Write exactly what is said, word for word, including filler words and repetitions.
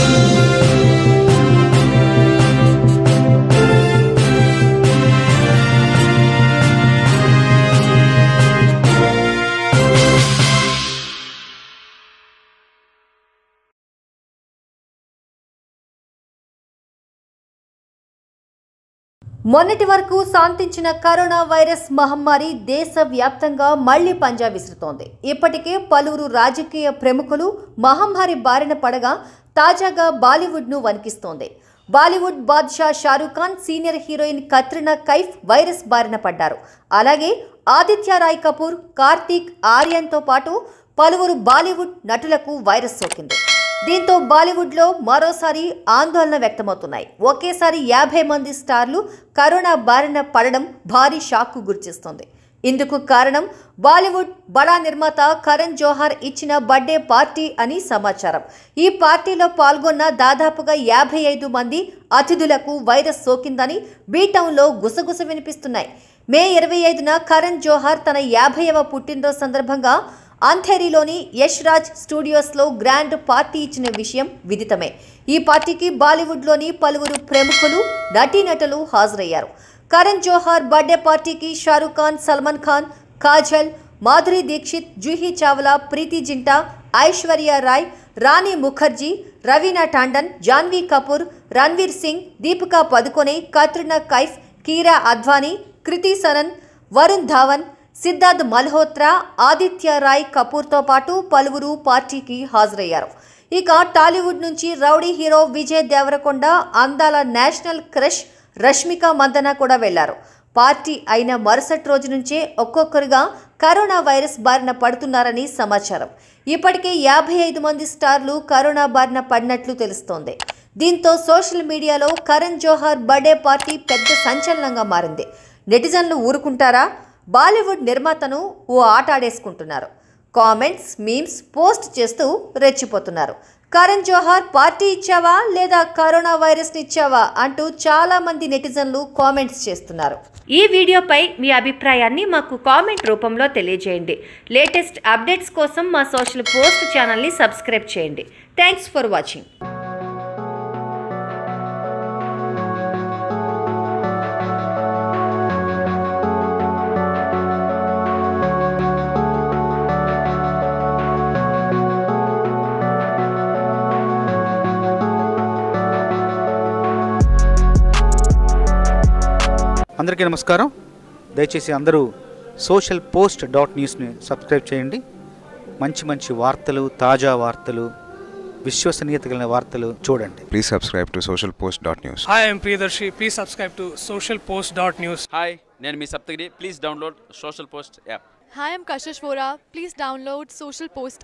మొన్నటి వరకు శాంతించిన corona virus మహమ్మారి దేశవ్యాప్తంగా మళ్లీ పంజా విసురుతోంది. ఇప్పటికే పలువురు రాజకీయ ప్రముఖులు మహమ్మారి బారిన పడగా తాజాగా బాలీవుడ్ను వణికిస్తోంది. బాలీవుడ్ బాద్షా Shahrukh Khan, senior heroine Katrina Kaif virus బారిన పడ్డారు. అలాగే ఆదిత్య రాయ్ కపూర్, కార్తీక్ ఆర్యన్తో పాటు పలువురు బాలీవుడ్ నటులకు వైరస్ సోకింది. దీంతో బాలీవుడ్లో మరోసారి ఆందోళన వ్యక్తమవుతున్నాయి. ఒకేసారి యాభై మంది స్టార్లు కరోనా బారిన పడడం భారీ షాక్కు గురిచేస్తోంది. ఇందుకు కారణం బాలీవుడ్ బడా నిర్మాత కరణ్ జోహార్ ఇచ్చిన బర్త్డే పార్టీ అని సమాచారం. ఈ పార్టీలో పాల్గొన్న దాదాపుగా యాభై ఐదు మంది అతిథులకు వైరస్ సోకిందని బీటౌన్లో గుసగుస వినిపిస్తున్నాయి. మే ఇరవై ఐదున కరణ్ జోహార్ తన యాభైవ పుట్టినరోజు సందర్భంగా అంధేరిలోని యష్ రాజ్ స్టూడియోస్లో గ్రాండ్ పార్టీ ఇచ్చిన విషయం విదితమే. ఈ పార్టీకి బాలీవుడ్లోని పలువురు ప్రముఖులు, నటీనటులు హాజరయ్యారు. కరణ్ జోహార్ బర్త్డే పార్టీకి షారూక్ ఖాన్, సల్మాన్ ఖాన్, కాజల్, మాధురి దీక్షిత్, జూహీ చావ్లా, ప్రీతి జింటా, ఐశ్వర్య రాయ్, రాణి ముఖర్జీ, రవీనా టాండన్, జాన్వీ కపూర్, రణ్వీర్ సింగ్, దీపికా పదుకొనే, కత్రినా కైఫ్, కీరా అద్వానీ, కృతి సనన్, వరుణ్ ధావన్, సిద్ధార్థ్ మల్హోత్రా, ఆదిత్య రాయ్ కపూర్తో పాటు పలువురు పార్టీకి హాజరయ్యారు. ఇక టాలీవుడ్ నుంచి రౌడీ హీరో విజయ్ దేవరకొండ, అందాల నేషనల్ క్రష్ రష్మిక మందన కూడా వెళ్లారు. పార్టీ అయిన మరుసటి రోజు నుంచే ఒక్కొక్కరుగా కరోనా వైరస్ బారిన పడుతున్నారని సమాచారం. ఇప్పటికే యాభై ఐదు మంది స్టార్లు కరోనా బారిన పడినట్లు తెలుస్తోంది. దీంతో సోషల్ మీడియాలో కరణ్ జోహార్ బర్త్డే పార్టీ పెద్ద సంచలనంగా మారింది. నెటిజన్లు ఊరుకుంటారా? బాలీవుడ్ నిర్మాతను ఓ ఆట ఆడేసుకుంటున్నారు. కామెంట్స్, మీమ్స్ పోస్ట్ చేస్తూ రెచ్చిపోతున్నారు. కరణ్ జోహార్ పార్టీ ఇచ్చావా లేదా కరోనా వైరస్ని ఇచ్చావా అంటూ చాలా మంది నెటిజన్లు కామెంట్స్ చేస్తున్నారు. ఈ వీడియోపై మీ అభిప్రాయాన్ని మాకు కామెంట్ రూపంలో తెలియజేయండి. లేటెస్ట్ అప్డేట్స్ కోసం మా సోషల్ పోస్ట్ ఛానల్ని సబ్స్క్రైబ్ చేయండి. Thanks for watching. అందరికీ నమస్కారం. దయచేసి అందరూ సోషల్ పోస్ట్ డాట్ న్యూస్ని సబ్స్క్రైబ్ చేయండి. మంచి మంచి వార్తలు, తాజా వార్తలు, విశ్వసనీయత కలిగిన వార్తలు చూడండి. Please subscribe to social post dot news. Hi, I'm Priyadarshi. Please subscribe to social post dot news. Hi, నేను మీ Saptagiri. Please download social post app. Hi, I'm Kashish Vora. Please download Social Post